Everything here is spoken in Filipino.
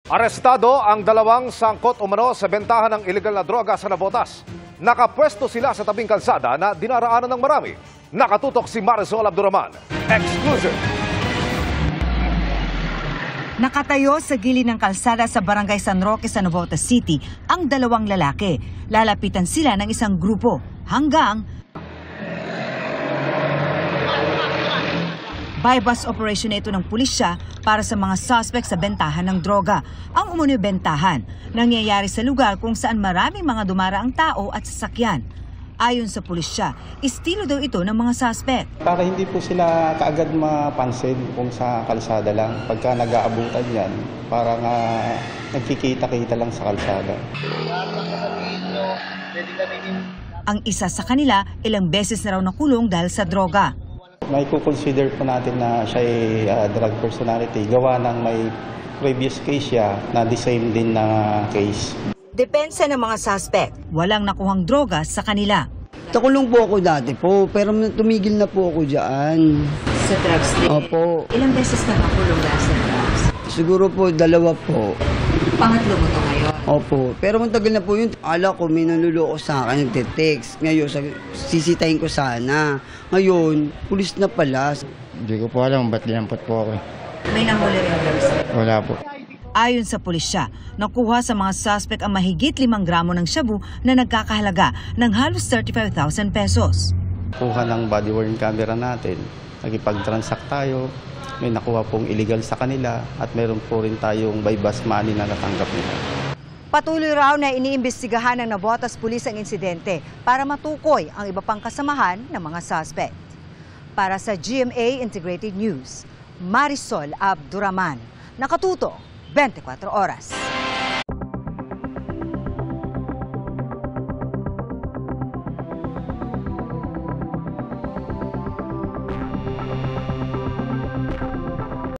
Arestado ang dalawang sangkot umano sa bentahan ng ilegal na droga sa Navotas. Nakapwesto sila sa tabing kalsada na dinaraanan ng marami. Nakatutok si Marisol Abduraman. Exclusive! Nakatayo sa gilid ng kalsada sa Barangay San Roque sa Navotas City ang dalawang lalaki. Lalapitan sila ng isang grupo hanggang bypass operation ito ng pulisya para sa mga suspect sa bentahan ng droga. Ang umunoy bentahan, nangyayari sa lugar kung saan maraming mga dumaraang tao at sasakyan. Ayon sa pulisya, estilo daw ito ng mga suspect. Para hindi po sila kaagad mapansin kung sa kalsada lang. Pagka nag-aabutan yan, para nga nagkikita-kita lang sa kalsada. Ang isa sa kanila, ilang beses na raw nakulong dahil sa droga. May kukonsider po natin na siya ay drug personality. Gawa ng may previous case siya na the same din na case. Depensa ng mga suspect, walang nakuhang droga sa kanila. Nakulong po ako dati po, pero tumigil na po ako dyan. Sa drugs din? Opo. Ilang beses ka nakulong dahil sa drugs? Siguro po, 2 po. Pangatlo mo to ngayon? Opo. Pero matagal na po yun. Ala ko, may nanluloko sa akin, nagte-text. Ngayon, sisitahin ko sana. Ngayon, pulis na pala. Hindi ko po alam ba't dinampot po ako. May nahuli rin ang drugs? Wala po. Ayon sa pulisya, nakuha sa mga suspect ang mahigit 5 gramo ng shabu na nagkakahalaga ng halos 35,000 pesos. Kuha ng body-worn camera natin. Nagipag-transact tayo. May nakuha pong illegal sa kanila at meron po rin tayong bypass money na natanggap nila. Patuloy raw na iniimbestigahan ng Navotas Police ang insidente para matukoy ang iba pang kasamahan ng mga suspect. Para sa GMA Integrated News, Marisol Abduraman, nakatuto 24 oras.